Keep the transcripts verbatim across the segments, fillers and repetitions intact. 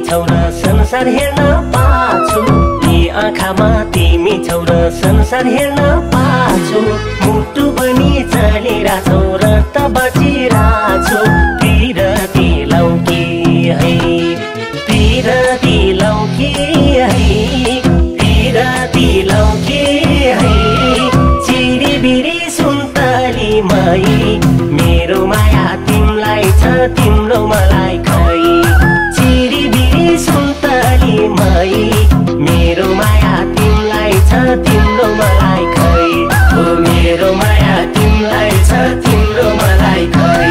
छौ र संसार हेर्न पाछु यी आँखामा तिमी छौ र संसार हेर्न पाछु मुटु पनि चलिरहेछौ र त बचिरहेछु पिरती लौकी है पिरती लौकी है पिरती लौकी है चिरिबिरी सुन्तली मई मेरो माया तिमलाई छ तिम्रो मलाई खै चिरिबिरी सुन्तली मई मेरो माया तिमलाई छ तिम्रो मलाई खै ओ मेरो माया तिमलाई छ तिम्रो मलाई खै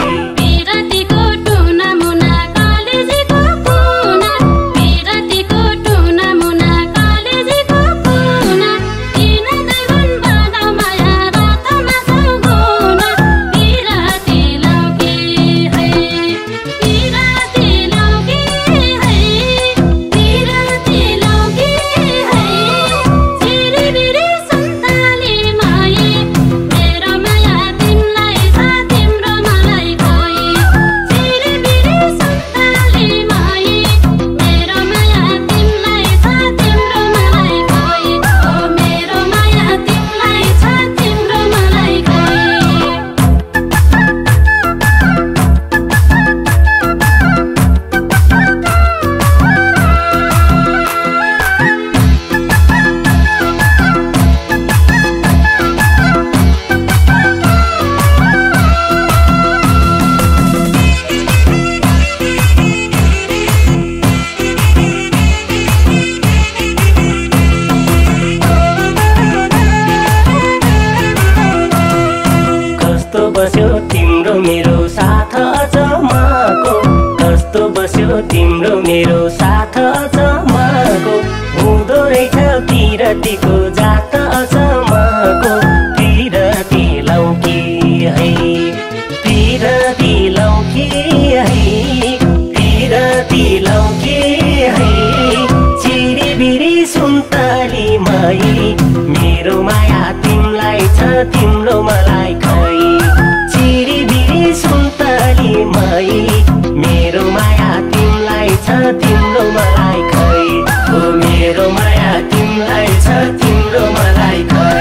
बस्यो तिम्रो मेरो साथ अचम्मको कस्तो बस्यो तिम्रो मेरो साथ अचम्मको हुँदो रहेछ पिरतीको जात अचम्मको पिरती लौकी है पिरती लौकी है पिरती लौकी है चिरिबिरी सुन्तली मई मेरो माया तिमलाई छ तिम्रो मलाई खै चिरिबिरी सुन्तली मई मेरो माया तिमलाई छ तिम्रो मलाई खै ओ मेरो माया तिमलाई छ तिम्रो मलाई खै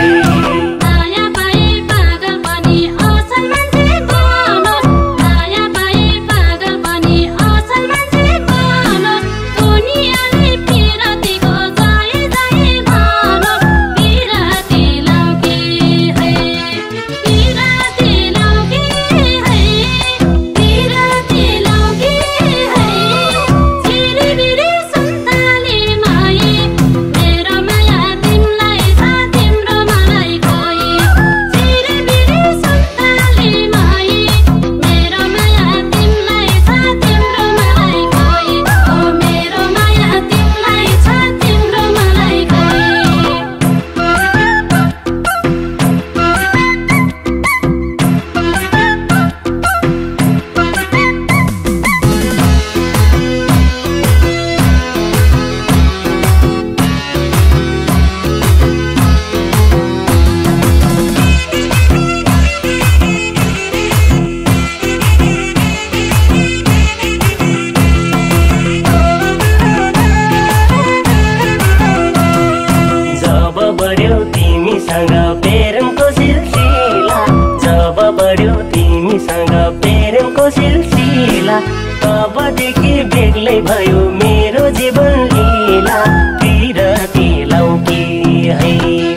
प्रेमको सिलसिला जब बढ्यो तिमीसँग प्रेमको सिलसिला तबदेखि बेग्लै भयो मेरो जीवन लीला पिरती लौकी है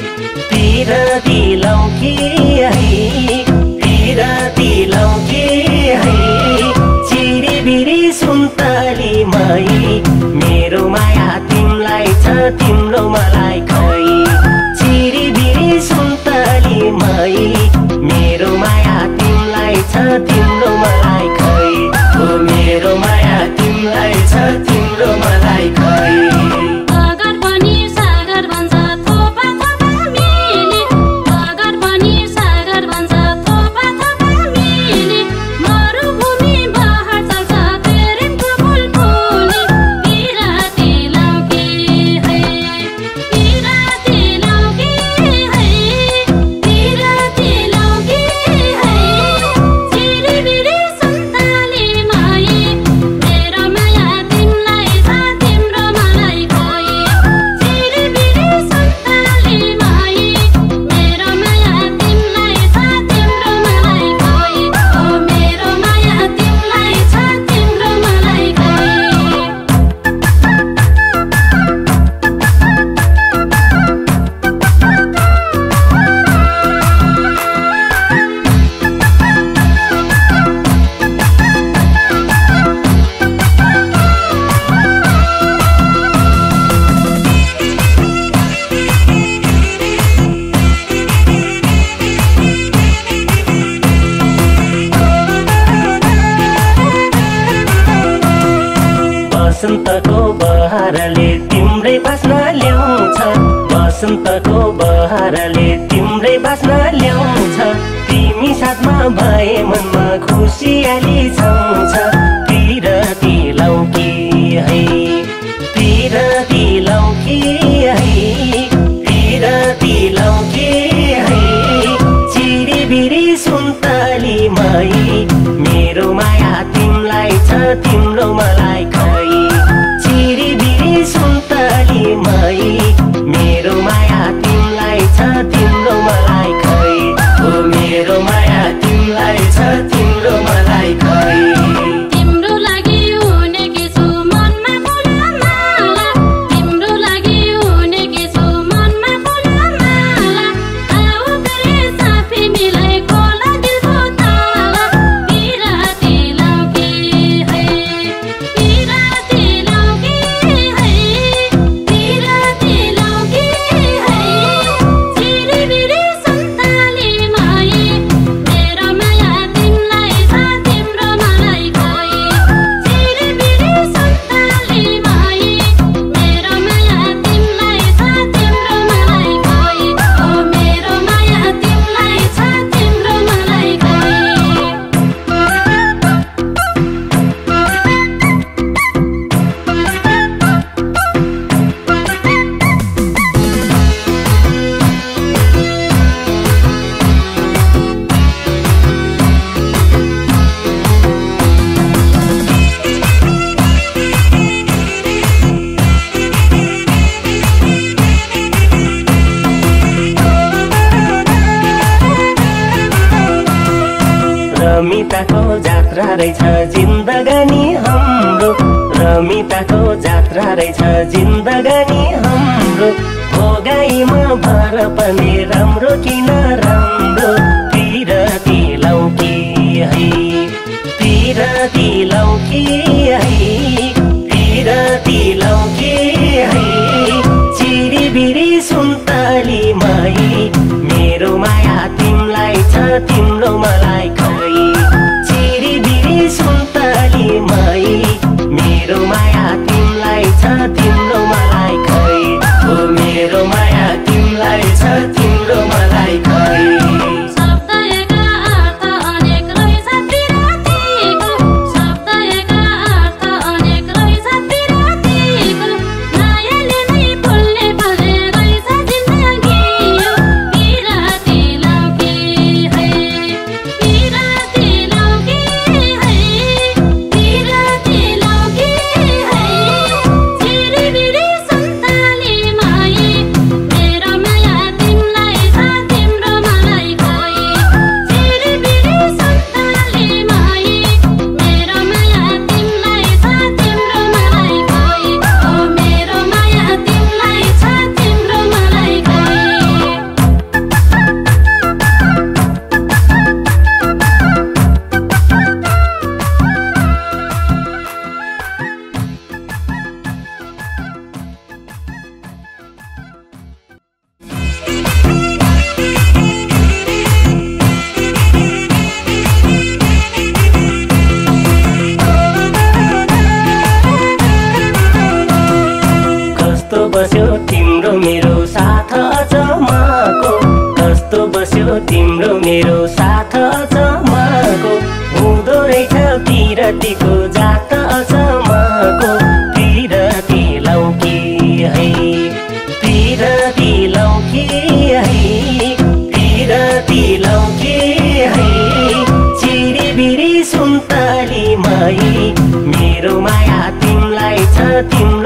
पिरती लौकी है पिरती लौकी है चिरिबिरी सुन्तली मई मेरो माया तिमलाई छ तिम्रो मलाई खै चिरिबिरी सुन्तली मई मेरो माया तिमलाई छ तिम्रो मलाई खै ओ मेरो माया तिमलाई छ तिम्रो मलाई खै Bye. ल्याउँछ बसन्तको बहारले तिम्रै बास्ना ल्याउँछ तिमी साथमा भए मनमा खुसियाली छाउँछ पिरती लौकी है पिरती लौकी है पिरती लौकी है चिरिबिरी सुन्तली माई मेरो माया तिमलाई छ तिम्रो मलाई खै चिरिबिरी सुन्तली माई मेरो माया तिमलाई छ तिम्रो मलाई खै ओ मेरो माया तिमलाई छ तिम्रो मलाई खै रमिताको जात्रा रहेछ जिन्दगानी हाम्रो रमिताको जात्रा रहेछ जिन्दगानी हाम्रो भोगाईमा भर पनि राम्रो किन राम्रो पिरती लौकी है पिरती लौकी है पिरती लौकी है चिरिबिरी सुन्तली माई मेरो माया तिमलाई छ तिम्रो मलाई खै चिरिबिरी सुन्तली माई मेरो माया तिमलाई छ तिम्रो मलाई खै ओ मेरो माया तिमलाई छ तिम्रो मलाई खै बस्यो तिम्रो मेरो साथ अचम्मको कस्तो बस्यो तिम्रो मेरो साथ अचम्मको हुँदो रहेछ पिरतीको जात अचम्मको पिरती लौकी है पिरती लौकी है पिरती लौकी है चिरिबिरी सुन्तली माई मेरो माया तिमलाई छ तिम्रो